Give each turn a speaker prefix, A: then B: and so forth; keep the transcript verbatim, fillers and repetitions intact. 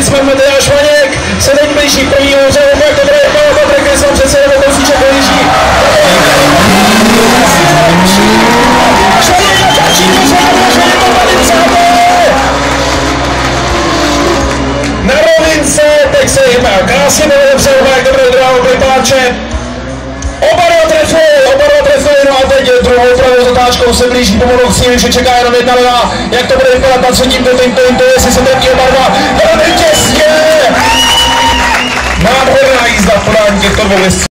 A: Hicman Matyáš Vaněk se teď blíží k prvnímu řadu, jak to bude Pavel Patrik, který se vám přece nebo kousíček blíží. Švaněk natáčí, to zvládá, že je to velice na rovince, teď se jim krásně bylo přehoda, jak to bude druhá opěpáče. Oba dva trefili, oba dva trefili, no a teď druhou pravou zatáčkou se blíží pomalu k cíli, že čeká jenom jedna levá. Jak to bude vypadat na třetím dotým pointu, jestli se trefí oba dva, velmi těsně! Nádherná jízda v podání těchto dvou